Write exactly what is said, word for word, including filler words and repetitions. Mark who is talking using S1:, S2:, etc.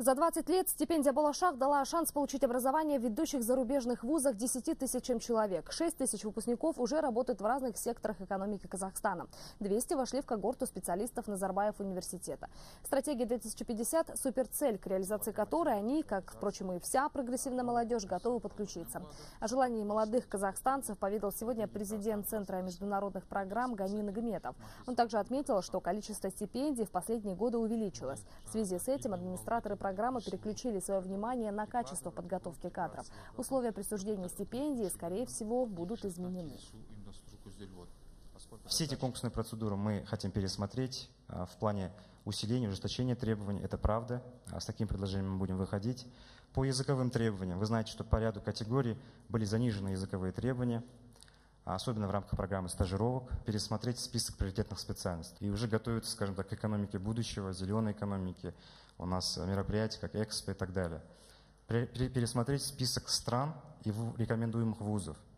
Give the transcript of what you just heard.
S1: За двадцать лет стипендия «Болашак» дала шанс получить образование в ведущих зарубежных вузах десяти тысячам человек. шесть тысяч выпускников уже работают в разных секторах экономики Казахстана. двести вошли в когорту специалистов Назарбаев университета. Стратегия две тысячи пятьдесят – суперцель, к реализации которой они, как, впрочем, и вся прогрессивная молодежь, готовы подключиться. О желании молодых казахстанцев поведал сегодня президент Центра международных программ Гани Нагметов. Он также отметил, что количество стипендий в последние годы увеличилось. В связи с этим администраторы программы Программы переключили свое внимание на качество подготовки кадров. Условия присуждения стипендий, скорее всего, будут изменены.
S2: Все эти конкурсные процедуры мы хотим пересмотреть в плане усиления, ужесточения требований. Это правда. С таким предложением мы будем выходить. По языковым требованиям. Вы знаете, что по ряду категорий были занижены языковые требования, особенно в рамках программы стажировок, пересмотреть список приоритетных специальностей. И уже готовиться, скажем так, к экономике будущего, зеленой экономике. У нас мероприятия, как Экспо и так далее. Пересмотреть список стран и рекомендуемых вузов.